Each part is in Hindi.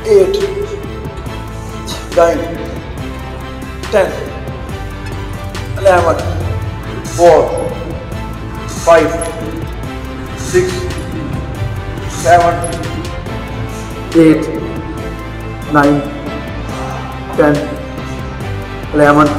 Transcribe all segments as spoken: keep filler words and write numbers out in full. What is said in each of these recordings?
Eight, nine, ten, eleven, four, five, six, seven, eight, nine, ten, eleven.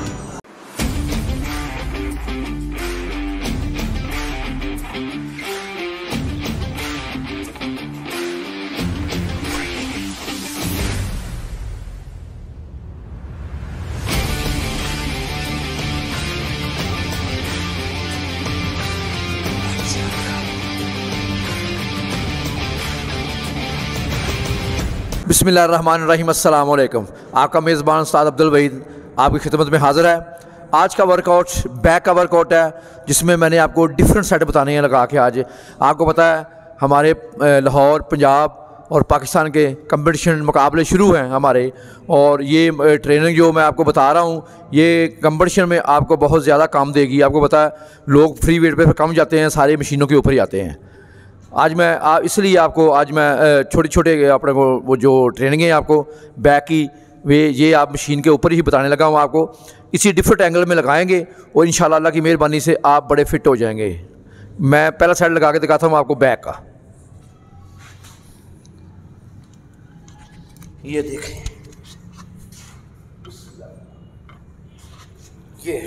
बिस्मिल्लाहिर्रहमानिर्रहीम, अस्सलाम वालेकुम। आपका मेज़बान उस्ताद अब्दुल वहीद आपकी खिदमत में हाज़िर है। आज का वर्कआउट बैक का वर्कआउट है, जिसमें मैंने आपको डिफरेंट सेट बताने हैं लगा के। आज आपको पता है हमारे लाहौर, पंजाब और पाकिस्तान के कंपटीशन मुकाबले शुरू हैं हमारे, और ये ट्रेनिंग जो मैं आपको बता रहा हूँ ये कंपटीशन में आपको बहुत ज़्यादा काम देगी। आपको पता है लोग फ्री वेट पे कम जाते हैं, सारी मशीनों के ऊपर ही आते हैं। आज मैं इसलिए आपको आज मैं छोटे छोटे अपने को वो जो ट्रेनिंग है आपको बैक की, वे ये आप मशीन के ऊपर ही बताने लगा हूँ। आपको इसी डिफरेंट एंगल में लगाएंगे और इंशाल्लाह अल्लाह की मेहरबानी से आप बड़े फिट हो जाएंगे। मैं पहला साइड लगा के दिखाता हूँ आपको बैक का। ये देखें, ये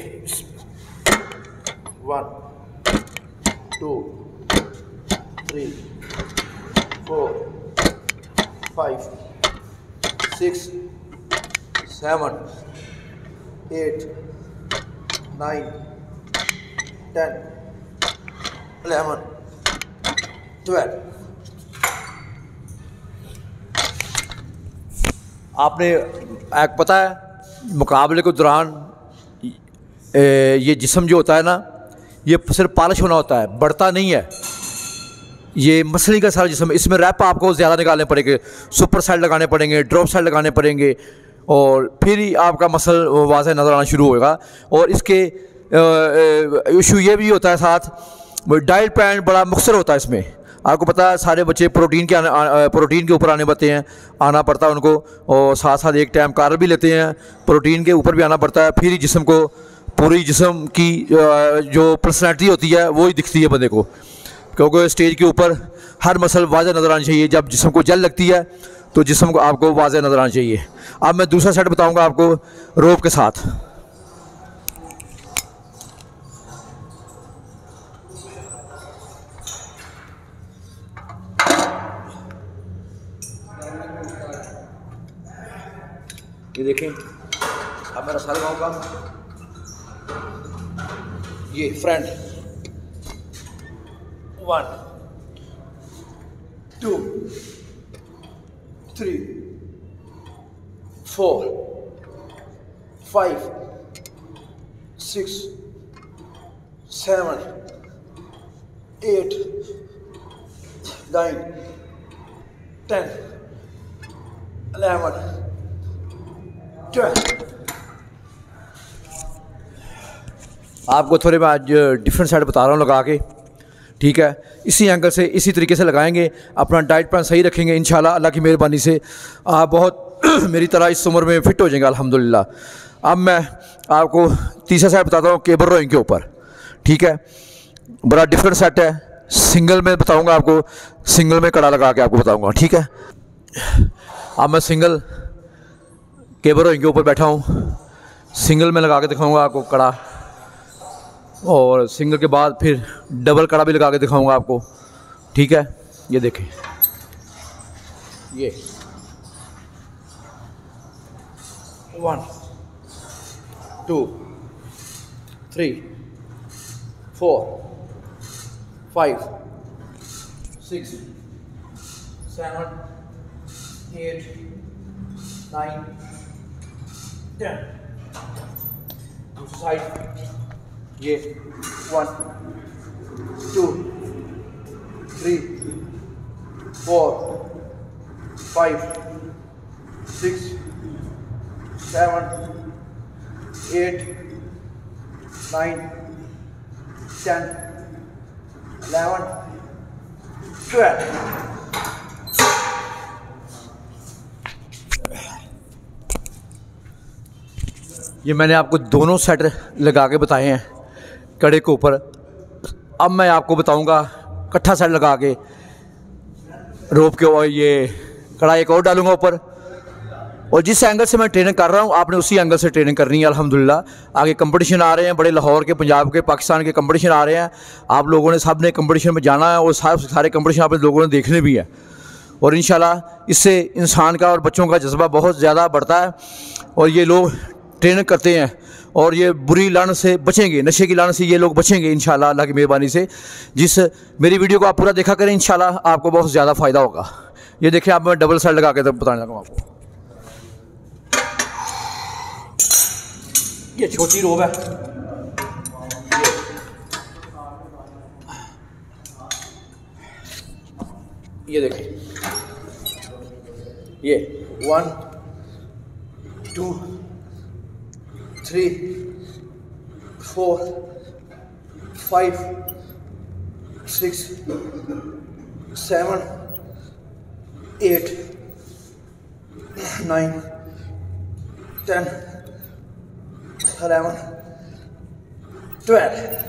one, two, three, four, five, six, seven, eight, nine, ten, eleven, twelve. आपने एक पता है मुकाबले के दौरान ये जिस्म जो होता है ना, ये सिर्फ पॉलिश होना होता है, बढ़ता नहीं है। ये मसली का सारा जिस्म, इसमें रैप आपको ज़्यादा निकालने पड़ेंगे, सुपर साइड लगाने पड़ेंगे, ड्रॉप साइड लगाने पड़ेंगे, और फिर ही आपका मसल वाज़ेह नज़र आना शुरू होगा। और इसके इशू ये भी होता है साथ, डाइट प्लान बड़ा मुख्तसर होता है इसमें। आपको पता है सारे बच्चे प्रोटीन के आने प्रोटीन के ऊपर आने पड़ते हैं, आना पड़ता है उनको, और साथ साथ एक टाइम कार्ब भी लेते हैं, प्रोटीन के ऊपर भी आना पड़ता है। फिर ही जिस्म को, पूरी जिस्म की जो पर्सनैलिटी होती है वो ही दिखती है बंदे को, क्योंकि स्टेज के ऊपर हर मसल वाज़ेह नज़र आनी चाहिए। जब जिस्म को जल लगती है तो जिस्म को आपको वाज़ेह नज़र आना चाहिए। अब मैं दूसरा सेट बताऊंगा आपको रोप के साथ। ये देखें, अब मैं रसा लगाऊंगा, ये front, one, two, three, four, five, six, seven, eight, nine, ten, eleven, twelve. आपको थोड़े मैं आज डिफरेंट साइड बता रहा हूँ लगा के, ठीक है। इसी एंगल से इसी तरीके से लगाएंगे, अपना डाइट प्लान सही रखेंगे, इंशाल्लाह अल्लाह की मेहरबानी से आप बहुत मेरी तरह इस उम्र में फ़िट हो जाएंगे अल्हम्दुलिल्लाह। अब मैं आपको तीसरा सेट बताता हूँ केबल रोइंग के ऊपर, ठीक है। बड़ा डिफरेंट सेट है, सिंगल में बताऊँगा आपको, सिंगल में कड़ा लगा के आपको बताऊँगा, ठीक है। अब मैं सिंगल केबल रोइंग के ऊपर बैठा हूँ, सिंगल में लगा के दिखाऊँगा आपको कड़ा, और सिंगल के बाद फिर डबल कड़ा भी लगा के दिखाऊंगा आपको, ठीक है। ये देखें, ये one, two, three, four, five, six, seven, eight, nine, ten. दूसरी साइड, ये one, two, three, four, five, six, seven, eight, nine, ten, eleven, twelve. ये मैंने आपको दोनों सेट लगा के बताए हैं कड़े के ऊपर। अब मैं आपको बताऊंगा इकट्ठा सेट लगा के रोप के, और ये कड़ा एक और डालूंगा ऊपर। और जिस एंगल से मैं ट्रेनिंग कर रहा हूँ आपने उसी एंगल से ट्रेनिंग करनी है। अल्हम्दुलिल्लाह आगे कंपटीशन आ रहे हैं, बड़े लाहौर के, पंजाब के, पाकिस्तान के कंपटीशन आ रहे हैं। आप लोगों ने सब ने कंपटीशन में जाना है और सारे सारे कंपटीशन आपने लोगों ने देखने भी है। और इंशाल्लाह इससे इंसान का और बच्चों का जज्बा बहुत ज़्यादा बढ़ता है और ये लोग ट्रेनिंग करते हैं और ये बुरी लानत से बचेंगे, नशे की लानत से ये लोग बचेंगे इंशाल्लाह अल्लाह की मेहरबानी से। जिस मेरी वीडियो को आप पूरा देखा करें, इंशाल्लाह आपको बहुत ज़्यादा फ़ायदा होगा। ये देखिए आप, मैं डबल साइड लगा के तब बताने लगा आपको। ये छोटी रोब है, ये, ये देखिए, ये one two three four five six seven eight nine ten eleven twelve.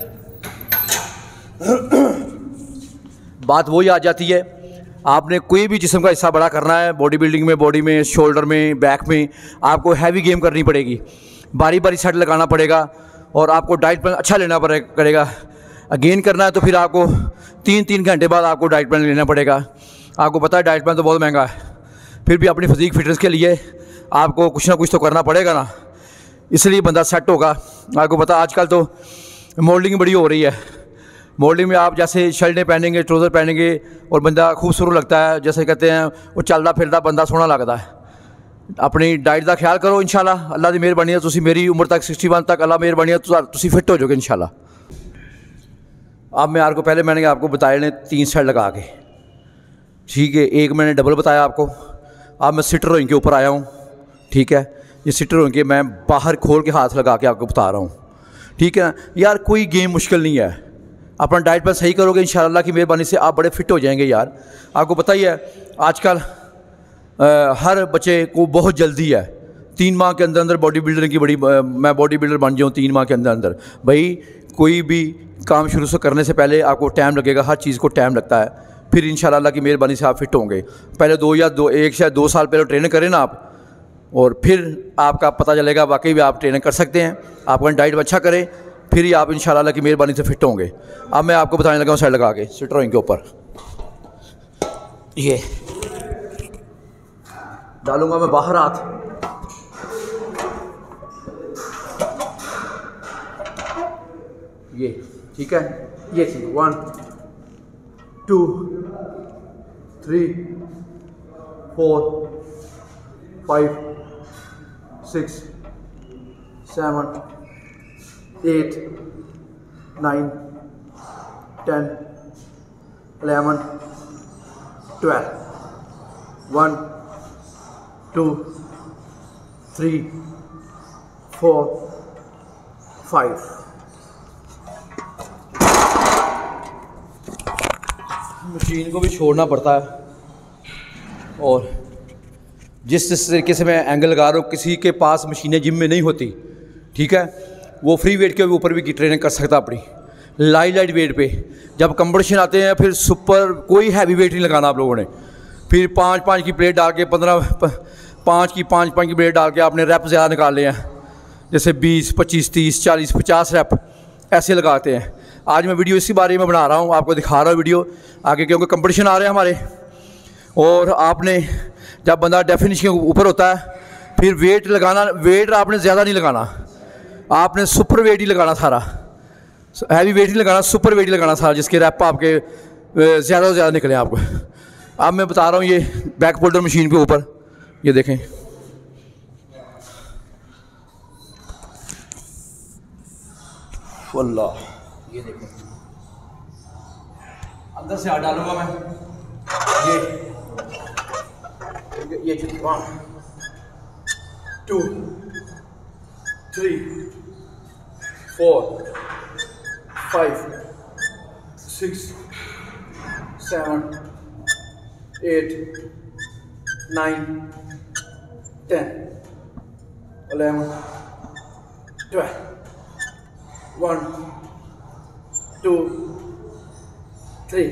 बात वही आ जाती है, आपने कोई भी जिस्म का हिस्सा बड़ा करना है, बॉडी बिल्डिंग में, बॉडी में, शोल्डर में, बैक में, आपको हैवी गेम करनी पड़ेगी, बारी बारी सेट लगाना पड़ेगा और आपको डाइट प्लान अच्छा लेना पड़ेगा। गेन करना है तो फिर आपको तीन तीन घंटे बाद आपको डाइट प्लान लेना पड़ेगा। आपको पता है डाइट प्लान तो बहुत महंगा है, फिर भी अपनी फिजिक फिटनेस के लिए आपको कुछ ना कुछ तो करना पड़ेगा ना, इसलिए बंदा सेट होगा। आपको पता आजकल तो मॉडलिंग बड़ी हो रही है, मॉडलिंग में आप जैसे शर्टें पहनेंगे, ट्राउज़र पहनेंगे और बंदा खूबसूरत लगता है, जैसे कहते हैं वो चलता फिरता बंदा सोहना लगता है। अपनी डाइट का ख्याल करो, इंशाल्लाह अल्लाह की मेहरबानी है तुसी मेरी उम्र तक सिक्सटी वन तक अल्लाह मेहरबानी है तुसी फिट हो जाओगे इंशाल्लाह। अब मैं आपको पहले मैंने आपको बताया ने तीन सेट लगा के, ठीक है, एक मैंने डबल बताया आपको। अब मैं सिटर रोइंग के ऊपर आया हूँ, ठीक है, ये सिटर रोइंग के मैं बाहर खोल के हाथ लगा के आपको बता रहा हूँ, ठीक है यार। कोई गेम मुश्किल नहीं है, अपना डाइट प्लान सही करोगे इंशाल्लाह की मेहरबानी से आप बड़े फिट हो जाएंगे यार। आपको पता ही है आजकल हर बच्चे को बहुत जल्दी है, तीन माह के अंदर अंदर बॉडी बिल्डर की बड़ी आ, मैं बॉडी बिल्डर बन जाऊँ तीन माह के अंदर अंदर। भाई कोई भी काम शुरू से करने से पहले आपको टाइम लगेगा, हर चीज़ को टाइम लगता है, फिर इंशाल्लाह अल्लाह की मेहरबानी से आप फिट होंगे। पहले दो या दो एक या दो साल पहले ट्रेनिंग करें ना आप, और फिर आपका पता चलेगा वाकई भी आप ट्रेनिंग कर सकते हैं। आप अपनी डाइट अच्छा करें, फिर ही आप इंशाल्लाह अल्लाह की मेहरबानी से फिट होंगे। अब मैं आपको बताने लगा हूँ साइड लगा के सिटर रोइंग के ऊपर, ये डालूंगा मैं बाहर हाथ, ये ठीक है, ये थी one two three four five six seven eight nine ten eleven twelve. One two three four five. Machine को भी छोड़ना पड़ता है और जिस जिस तरीके से मैं एंगल लगा रहा हूँ, किसी के पास मशीनें जिम में नहीं होती, ठीक है, वो फ्री वेट के ऊपर भी ट्रेनिंग कर सकता अपनी लाइट लाइट वेट पे। जब कंपटीशन आते हैं फिर सुपर कोई हैवी वेट नहीं लगाना आप लोगों ने, फिर पाँच पाँच की प्लेट डाल के पंद्रह पाँच की पाँच पाँच की प्लेट डाल के आपने रैप ज़्यादा निकाल लिए हैं, जैसे बीस पच्चीस तीस चालीस पचास रैप ऐसे लगाते हैं। आज मैं वीडियो इसी बारे में बना रहा हूँ, आपको दिखा रहा हूँ वीडियो आगे, क्योंकि कंपटीशन आ रहे हैं हमारे। और आपने जब बंदा डेफिनेशन के ऊपर होता है फिर वेट लगाना, वेट आपने ज़्यादा नहीं लगाना, आपने सुपर वेट ही लगाना सारा, हैवी वेट नहीं लगाना, सुपर वेट ही लगाना सारा, जिसके रैप आपके ज़्यादा से ज़्यादा निकले आपको। अब मैं बता रहा हूँ ये बैक फोल्डर मशीन के ऊपर, ये देखें, अल्लाह, ये देखें, अंदर से हाथ डालूंगा मैं, ये ये one two three four five six seven eight nine ten eleven twelve one two three.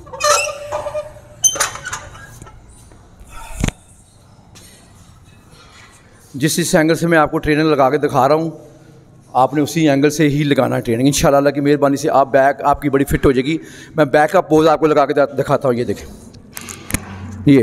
जिस जिस एंगल से मैं आपको ट्रेनिंग लगा के दिखा रहा हूँ आपने उसी एंगल से ही लगाना है ट्रेनिंग। इंशाल्लाह अल्लाह की मेहरबानी से आप बैक आपकी बड़ी फिट हो जाएगी। मैं बैक का पोज आपको लगा के दिखाता हूँ। ये देखें, ये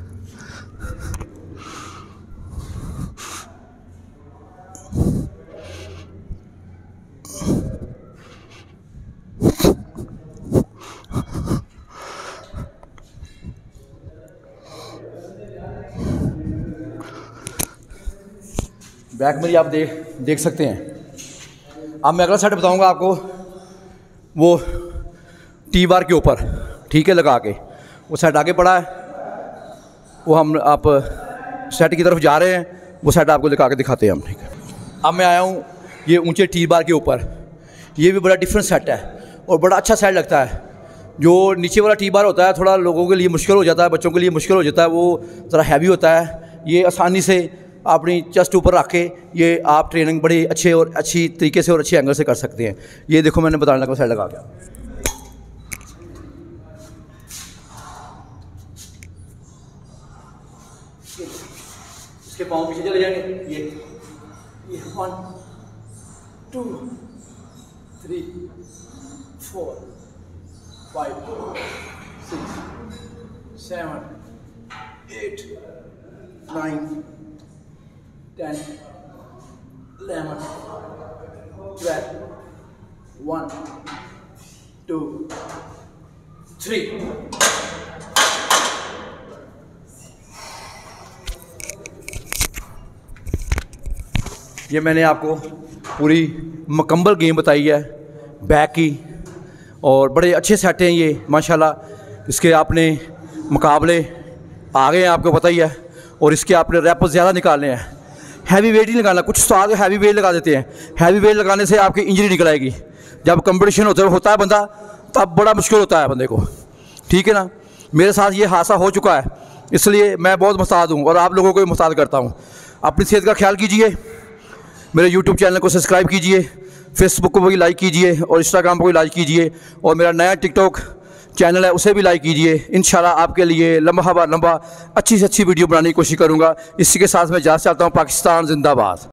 बैक मेरी आप देख देख सकते हैं। अब मैं अगला सेट बताऊंगा आपको, वो टी बार के ऊपर, ठीक है, लगा के। वो सेट आगे पड़ा है, वो हम आप सेट की तरफ जा रहे हैं, वो सेट आपको लगा के दिखाते हैं हम, ठीक है। अब मैं आया हूँ ये ऊंचे टी बार के ऊपर। ये भी बड़ा डिफरेंट सेट है और बड़ा अच्छा सेट लगता है। जो नीचे वाला टी बार होता है थोड़ा लोगों के लिए मुश्किल हो जाता है, बच्चों के लिए मुश्किल हो जाता है, वो ज़रा हैवी होता है। ये आसानी से अपनी चेस्ट ऊपर रख के ये आप ट्रेनिंग बड़े अच्छे और अच्छी तरीके से और अच्छे एंगल से कर सकते हैं। ये देखो मैंने बताने लगा साइड लगा के, इसके पाँव पीछे चले जाएंगे। ये ये one two three four five six seven eight nine ten eleven twelve one two three. ये मैंने आपको पूरी मुकम्मल गेम बताई है बैक की, और बड़े अच्छे सेट हैं ये माशाल्लाह। इसके आपने मुकाबले आ गए हैं, आपको पता ही है, और इसके आपने रैप ज़्यादा निकालने हैं। हैवी वेट ही लगाना, कुछ तो आगे हैवी वेट लगा देते हैं। हैवी वेट लगाने से आपकी इंजरी निकल आएगी। जब कंपटीशन होता है होता है बंदा, तब बड़ा मुश्किल होता है बंदे को, ठीक है ना। मेरे साथ ये हादसा हो चुका है, इसलिए मैं बहुत मुस्ताद हूँ और आप लोगों को भी मुस्ताद करता हूँ। अपनी सेहत का ख्याल कीजिए, मेरे यूट्यूब चैनल को सब्सक्राइब कीजिए, फेसबुक को भी लाइक कीजिए और इंस्टाग्राम को भी लाइक कीजिए, और मेरा नया टिकटॉक चैनल है उसे भी लाइक कीजिए। इंशाल्लाह आपके लिए लम्बा लम्बा अच्छी से अच्छी वीडियो बनाने की कोशिश करूँगा। इसी के साथ मैं जा चाहता हूँ। पाकिस्तान जिंदाबाद।